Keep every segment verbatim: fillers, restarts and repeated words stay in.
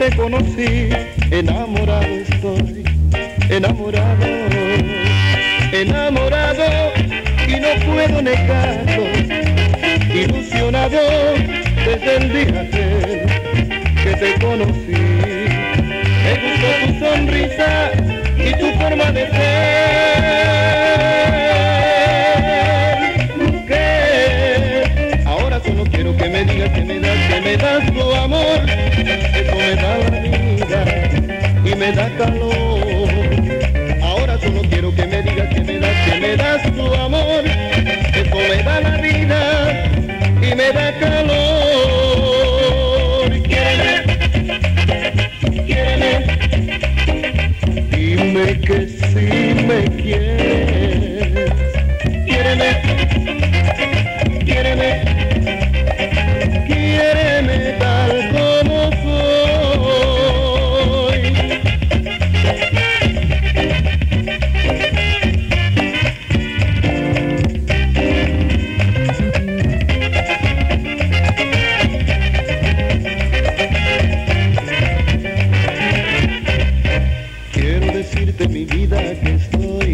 te conocí, enamorado estoy, enamorado, enamorado y no puedo negarlo, ilusionado desde el día aquel que te conocí. Me gustó tu sonrisa y tu forma de ser, que ahora solo quiero que me digas que me das, que me das tu amor, eso me da la vida y me da calor. Ahora solo quiero que me digas que me das, que me das tu amor, eso me da la vida y me da calor. Quiéreme, quiéreme, dime que sí me quieres. Quiéreme, quiéreme, quiéreme tal como soy. Quiero decirte mi vida que estoy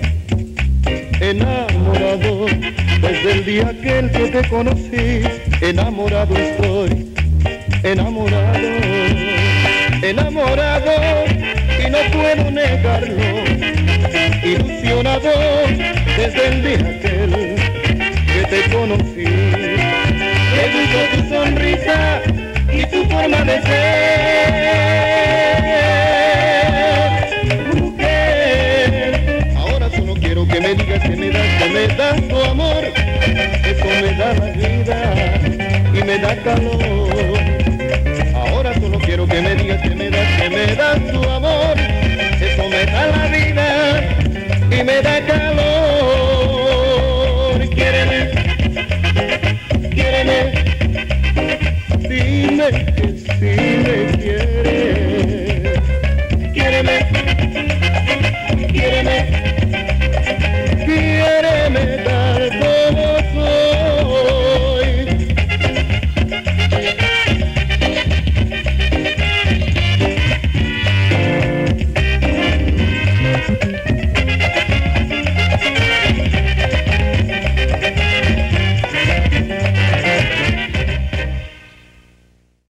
enamorado desde el día aquel que te conocí. Enamorado estoy, enamorado, enamorado y no puedo negarlo, ilusionado desde el día aquel que te conocí. Me gustó tu sonrisa y tu forma de ser, mujer. Ahora solo quiero que me digas que me das, que me das tu amor, eso me da la vida y me da calor. Ahora solo quiero que me digas que me das, que me das tu amor, eso me da la vida y me da calor. Quiéreme, quiéreme, dime que sí me quieres. Quiéreme, quiéreme, quiéreme tal como soy.